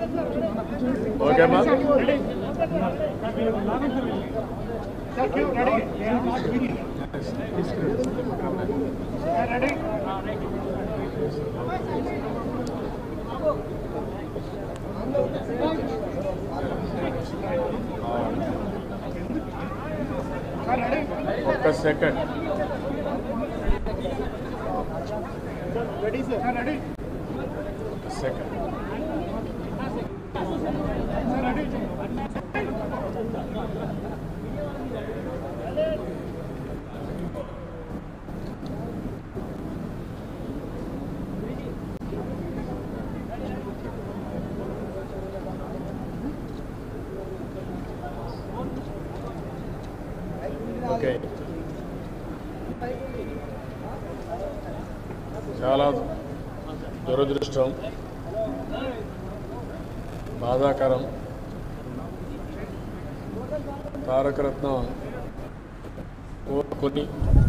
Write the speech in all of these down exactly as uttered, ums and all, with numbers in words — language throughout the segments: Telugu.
ఓకే అమ్మా. ఒక్క సెకండ్. Second okay. చాలా దురదృష్టం, బాధాకరం. తారకరత్న కోరుకొని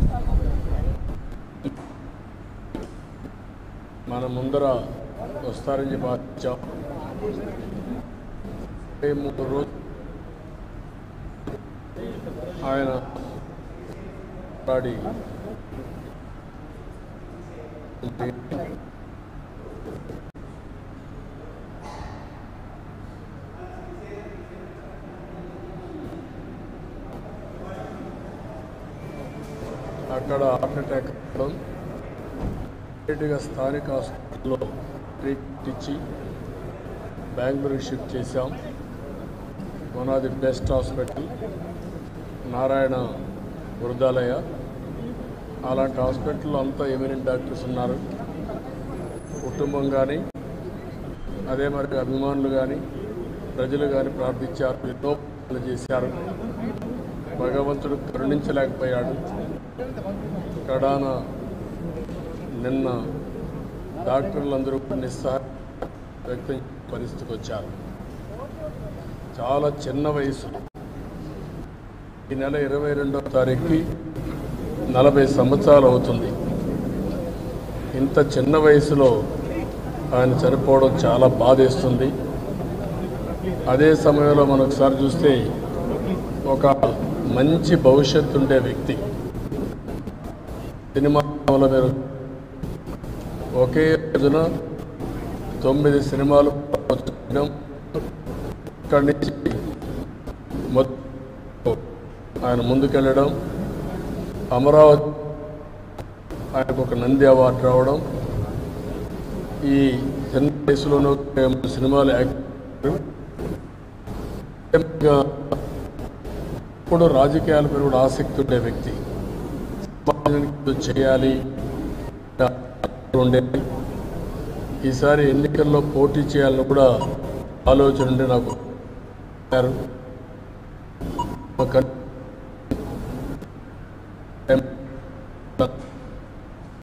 మన ముందర వస్తారని చెప్పి ఆశించాం. మూడు రోజులు ఆయన పోరాడి అక్కడ హార్ట్ అటాక్ అవ్వడం, ఇమీడియట్గా స్థానిక హాస్పిటల్లో ట్రీట్మెంట్ ఇచ్చి బెంగళూరుకి షిఫ్ట్ చేశాం. One of the best hospital Narayana వృద్ధాలయ. అలాంటి హాస్పిటల్లో అంతా ఎమినెంట్ డాక్టర్స్ ఉన్నారు. కుటుంబం కానీ, అదే మరి అభిమానులు కానీ, ప్రజలు కానీ ప్రార్థించారు, ఎన్నో పనులు చేశారు. భగవంతుడు కరుణించలేకపోయాడు. కడాన నిన్న డాక్టర్లందరూ నిస్సహాయ వ్యక్తం పరిస్థితికి వచ్చారు. చాలా చిన్న వయసు. ఈ నెల ఇరవై రెండవ తారీఖుకి నలభై సంవత్సరాలు అవుతుంది. ఇంత చిన్న వయసులో ఆయన చనిపోవడం చాలా బాధేస్తుంది. అదే సమయంలో మనం ఒకసారి చూస్తే ఒక మంచి భవిష్యత్తు ఉండే వ్యక్తి. సినిమాలో మీరు ఒకే రోజున తొమ్మిది సినిమాలు ఇక్కడి నుంచి మొత్తం ఆయన ముందుకెళ్ళడం, అమరావతి ఆయనకు ఒక నంది అవార్డు రావడం, ఈ చిన్న వయసులోనూ సినిమాలు యాక్ట్ ఇప్పుడు రాజకీయాలపై కూడా ఆసక్తి ఉండే వ్యక్తి. సమాజానికి చేయాలి ఉండేది. ఈసారి ఎన్నికల్లో పోటీ చేయాలని కూడా ఆలోచన ఉండే నాకు ఒక